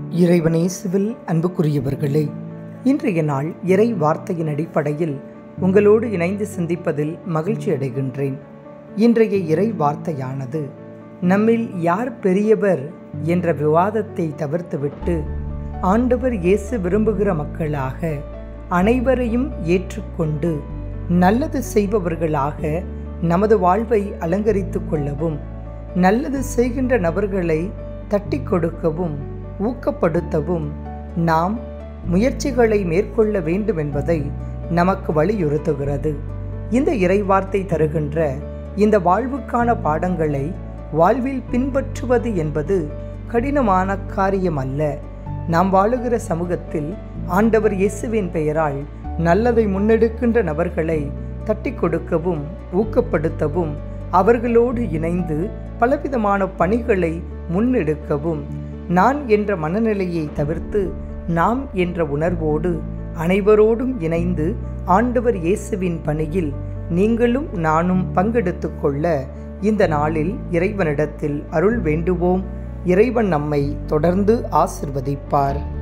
இறைவனேசுவில் அன்புக்குரியவர்களே, இன்றைய நாள் இறை வார்த்தையின் அடிப்படையில் உங்களோடு இணைந்து சிந்திப்பதில் மகிழ்ச்சி அடைகின்றேன். இன்றைய இறை வார்த்தையானது நம்மில் யார் பெரியவர் என்ற விவாதத்தை தவிர்த்துவிட்டு ஆண்டவர் இயேசு விரும்புகிற மக்களாக அனைவரையும் ஏற்றுக்கொண்டு நல்லது செய்பவர்களாக நமது வாழ்வை அலங்கரித்து கொள்ளவும், நல்லது செய்கின்ற நபர்களை தட்டி கொடுக்கவும் ஊக்கப்படுத்தவும் நாம் முயற்சிகளை மேற்கொள்ள வேண்டும் என்பதை நமக்கு வலியுறுத்துகிறது. இந்த இறைவார்த்தை தருகின்ற இந்த வாழ்வுக்கான பாடங்களை வாழ்வில் பின்பற்றுவது என்பது கடினமான காரியம் அல்ல. நாம் வாழுகிற சமூகத்தில் ஆண்டவர் இயேசுவின் பெயரால் நல்லதை முன்னெடுக்கின்ற நபர்களை தட்டி கொடுக்கவும் ஊக்கப்படுத்தவும், அவர்களோடு இணைந்து பலவிதமான பணிகளை முன்னெடுக்கவும், நான் என்ற மனநிலையை தவிர்த்து நாம் என்ற உணர்வோடு அனைவரோடும் இணைந்து ஆண்டவர் இயேசுவின் பணியில் நீங்களும் நானும் பங்கெடுத்து கொள்ள இந்த நாளில் இறைவனிடத்தில் அருள் வேண்டுவோம். இறைவன் நம்மை தொடர்ந்து ஆசிர்வதிப்பார்.